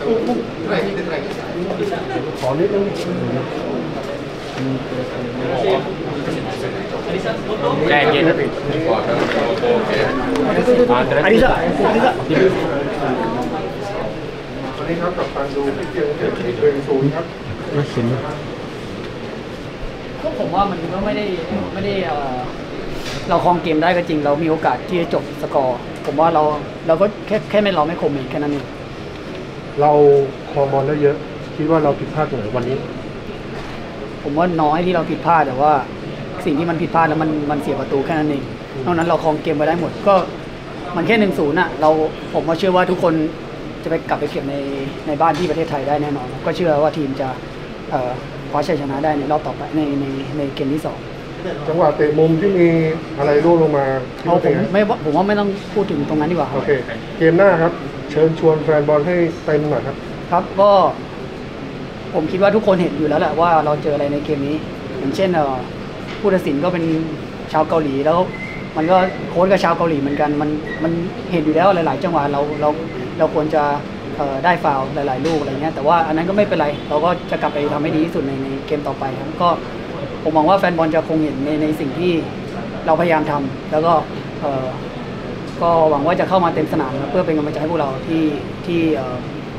ขอนิดนึงใจเย็นนะพี่อันนี้ครับกับการดูที่เกียง1-0ครับน่าเห็นก็ผมว่ามันก็ไม่ได้เราครองเกมได้ก็จริงเรามีโอกาสที่จะจบสกอร์ผมว่าเราก็แค่เราไม่คมเองแค่นั้นเองเราครองบอลได้เยอะคิดว่าเราผิดพลาดตรงไหนวันนี้ผมว่าน้อยที่เราผิดพลาดแต่ว่าสิ่งที่มันผิดพลาดแล้วมันเสียประตูแค่นั้นเองนอกนั้นเราครองเกมไปได้หมดก็มันแค่1-0น่ะผมว่าเชื่อว่าทุกคนจะไปกลับไปเก็บในบ้านที่ประเทศไทยได้แน่นอนก็เชื่อว่าทีมจะคว้าชัยชนะได้ในรอบต่อไปในเกมที่2จังหวะเตะมุมที่มีอะไรร่วงลงมาผมว่าไม่ต้องพูดถึงตรงนั้นดีกว่าโอเคเกมหน้าครับเชิญชวนแฟนบอลให้เต็มหน่อยครับครับก็ผมคิดว่าทุกคนเห็นอยู่แล้วแหละว่าเราเจออะไรในเกมนี้อย่างเช่นผู้ตัดสินก็เป็นชาวเกาหลีแล้วมันก็โค้ชกับชาวเกาหลีเหมือนกันมันเห็นอยู่แล้วหลายๆจังหวะเราควรจะได้ฟาวล์หลายๆลูกอะไรเงี้ยแต่ว่าอันนั้นก็ไม่เป็นไรเราก็จะกลับไปทำให้ดีที่สุดในเกมต่อไปครับก็ผมมองว่าแฟนบอลจะคงเห็นในสิ่งที่เราพยายามทำแล้วก็หวังว่าจะเข้ามาเต็มสนามเพื่อเป็นกำลังใจให้พวกเราที่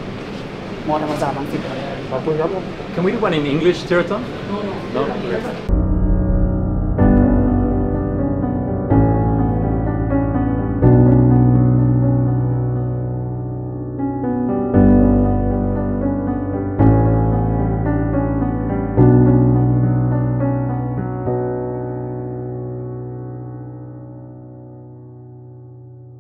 มอธรรมศาสตร์รังสิตขอบคุณครับ Can we do one in English, Tirton? No.